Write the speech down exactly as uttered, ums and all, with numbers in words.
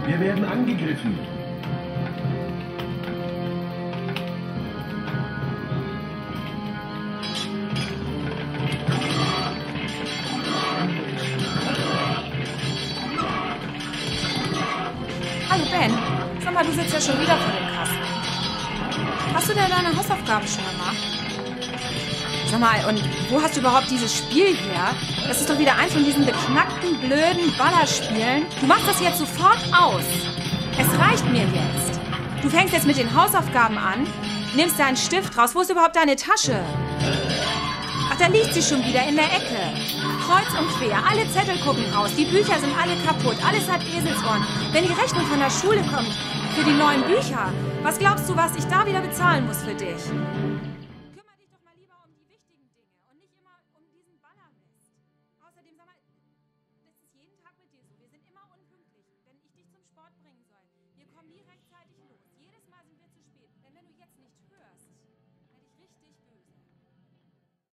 Wir werden angegriffen. Hallo Ben, sag mal, du sitzt ja schon wieder vor dem Kasten. Hast du denn deine Hausaufgaben schon gemacht? Sag mal, und wo hast du überhaupt dieses Spiel her? Das ist doch wieder eins von diesen beknackten, blöden Ballerspielen. Du machst das jetzt sofort aus. Es reicht mir jetzt. Du fängst jetzt mit den Hausaufgaben an, nimmst deinen Stift raus. Wo ist überhaupt deine Tasche? Ach, da liegt sie schon wieder in der Ecke. Kreuz und quer, alle Zettel gucken raus, die Bücher sind alle kaputt, alles hat Eselsohren. Wenn die Rechnung von der Schule kommt für die neuen Bücher, was glaubst du, was ich da wieder bezahlen muss für dich?